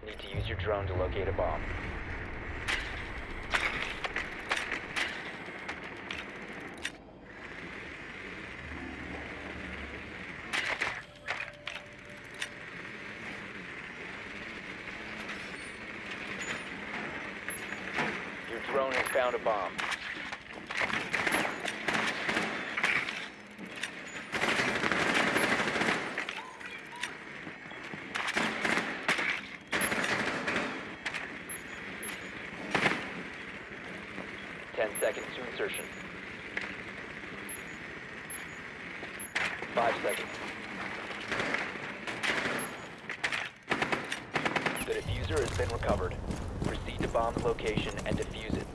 Need to use your drone to locate a bomb. Your drone has found a bomb. Seconds to insertion. 5 seconds. The diffuser has been recovered. Proceed to bomb the location and defuse it.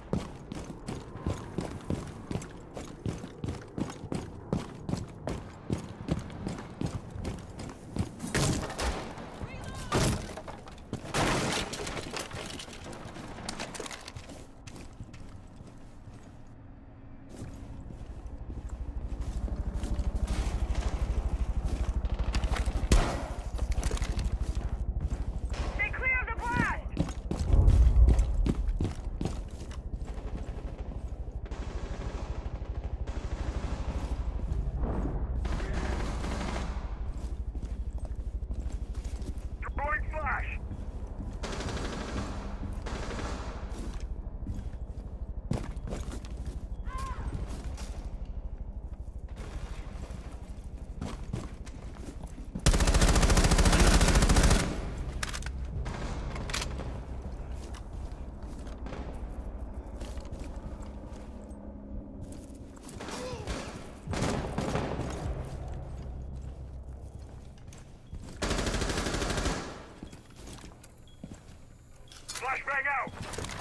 Flashbang out!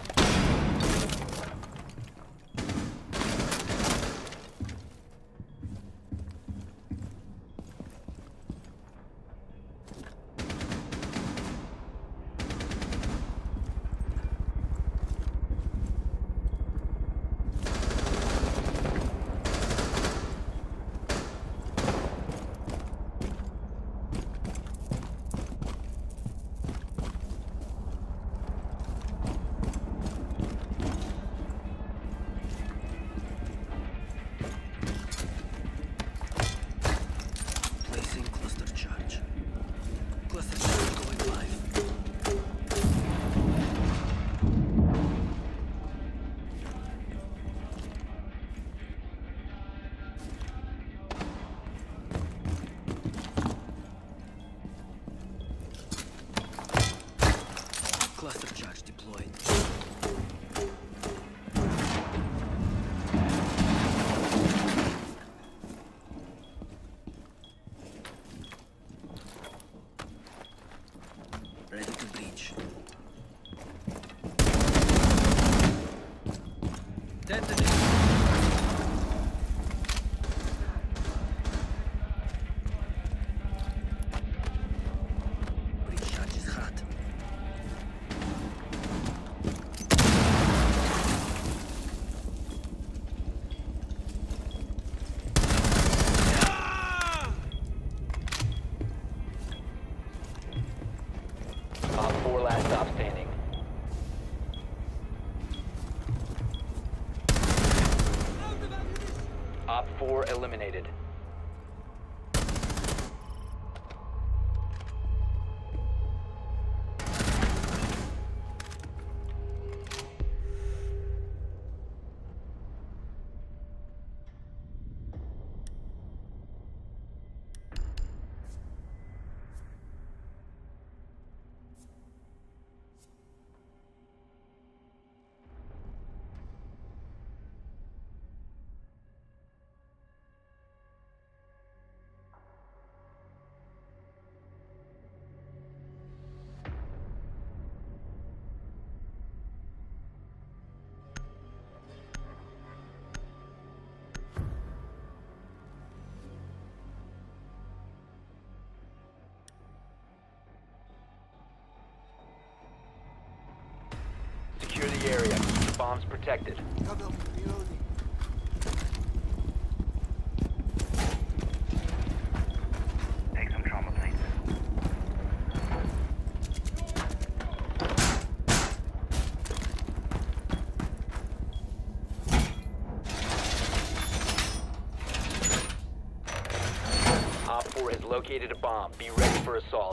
Cluster charge deployed. Ready to breach. Detonate. Breach charge is hot. Op 4 last stop standing. Op 4 eliminated. Secure the area. Bombs protected. Take some trauma plates. 4 has located a bomb. Be ready for assault.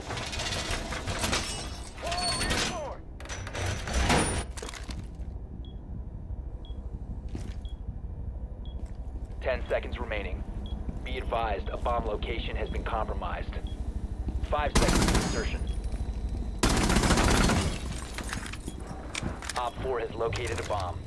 10 seconds remaining. Be advised, a bomb location has been compromised. 5 seconds to insertion. Op 4 has located a bomb.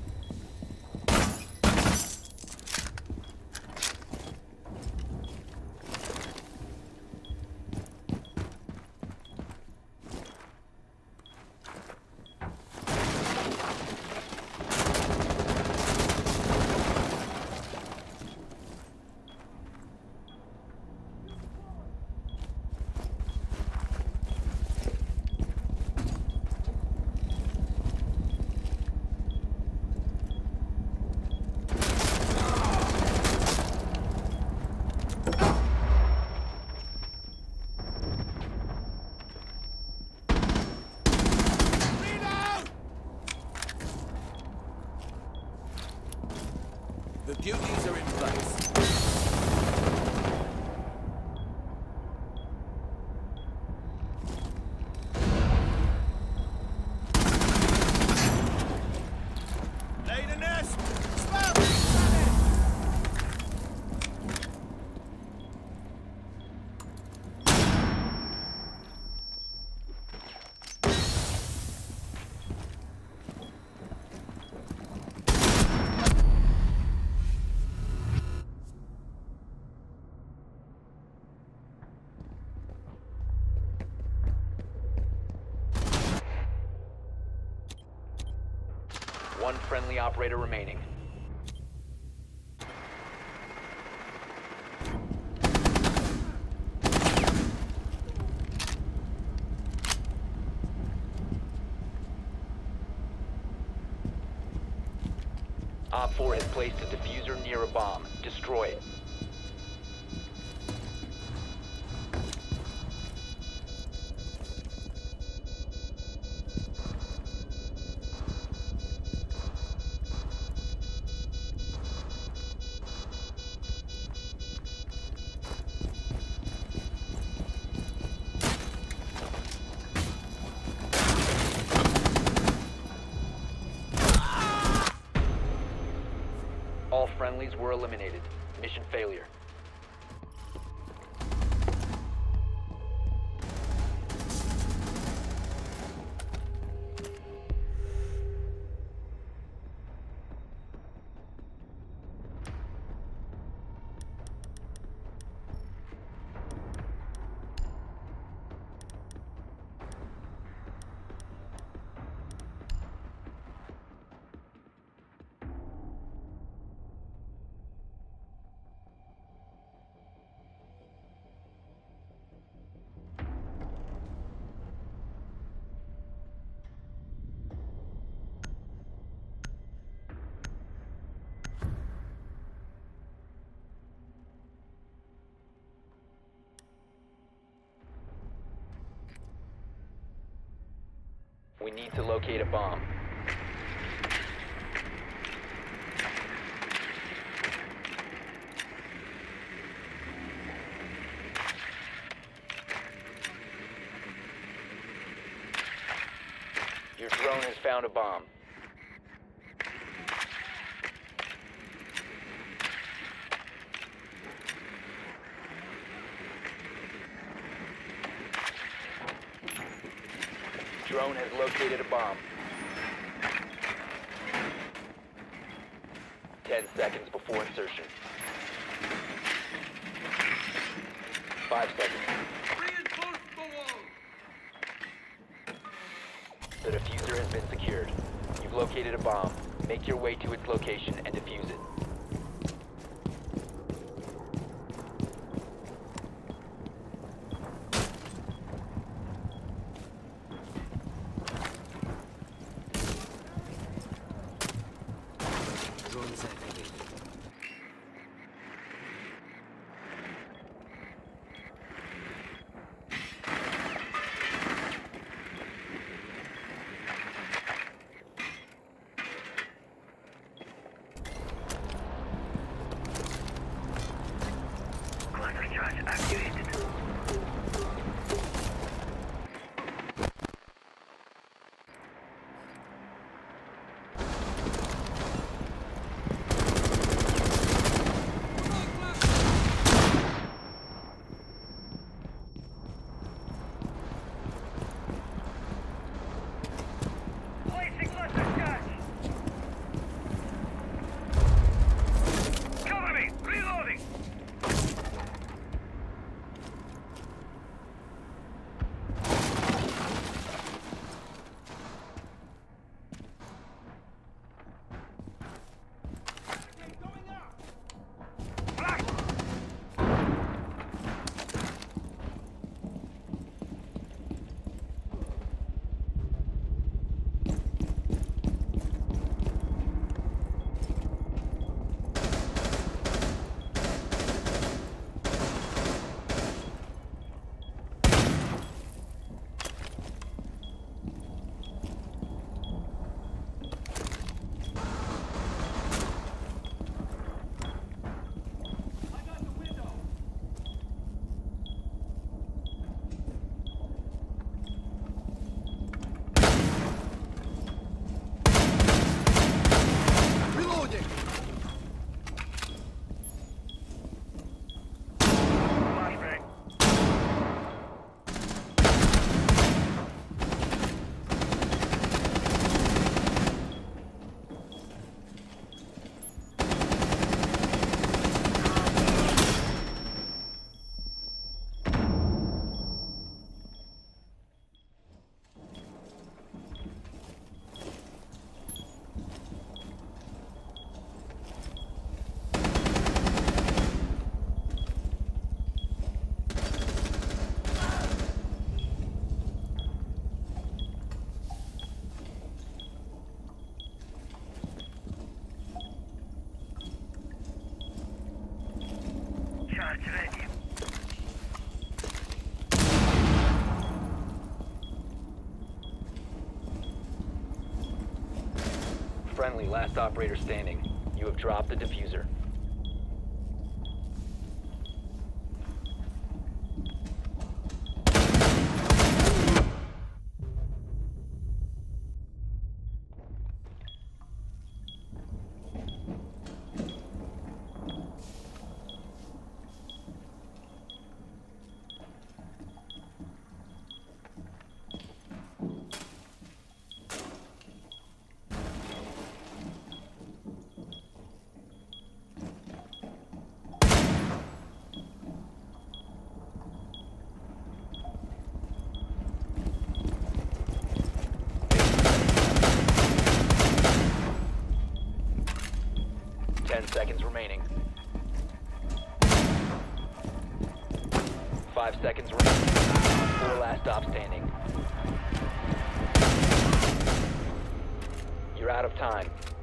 The duties are in place. Lay the nest! Spam! One friendly operator remaining. Op 4 has placed a diffuser near a bomb. Destroy it. All friendlies were eliminated. Mission failure. We need to locate a bomb. Your drone has found a bomb. Drone has located a bomb. 10 seconds before insertion. 5 seconds. Reinforce the wall! The diffuser has been secured. You've located a bomb. Make your way to its location and defuse it. Drone is activated. Cluster charge activated. Friendly, last operator standing. You have dropped the diffuser. Seconds remaining. 5 seconds remaining. 4 last stop standing. You're out of time.